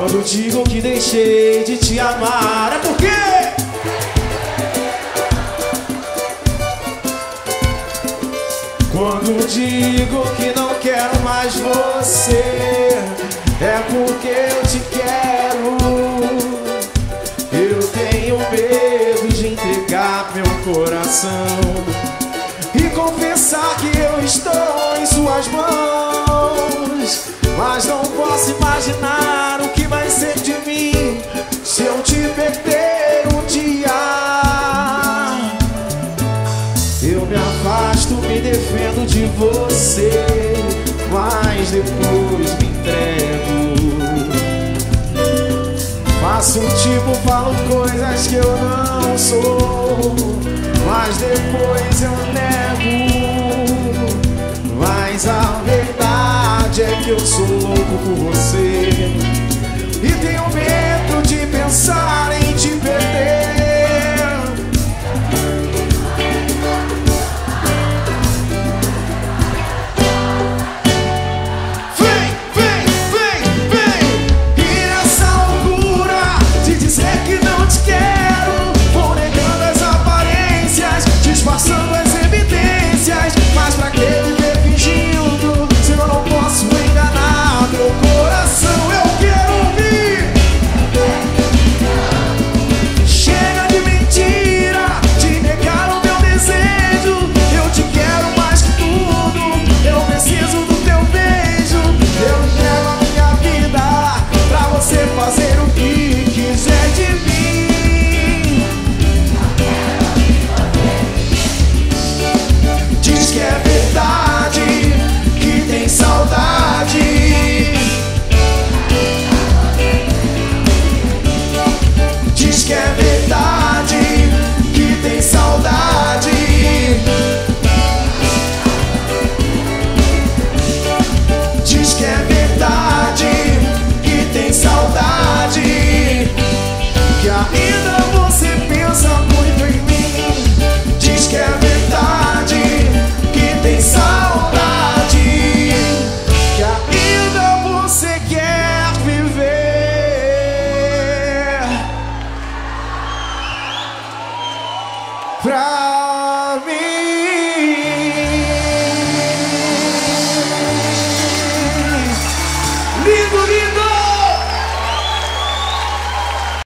Quando digo que deixei de te amar, é porque quando digo que não quero mais você, é porque eu te quero. Eu tenho medo de entregar meu coração e confessar que eu estou em suas mãos. Mas não posso imaginar o que vai ser de mim se eu te perder um dia. Eu me afasto, me defendo de você, mas depois me entrego. Faço tipo, falo coisas que eu não sou, mas depois eu nego. Mas a verdade é que eu sou louco por você e tenho medo de pensar em te perder. Disfarçando as evidências, mas pra que viver fingindo se eu não posso enganar meu coração? Eu quero ouvir. Chega de mentira, de negar o meu desejo. Eu te quero mais que tudo, eu preciso do teu beijo. Eu entrego a minha vida pra você fazer o que quiser de mim. Diz que é verdade, que tem saudade. Diz que é verdade, que tem saudade. Diz que é verdade, que tem saudade. Que ainda você pensa muito em mim. Diz que é verdade, tem saudade, que ainda você quer viver. Pra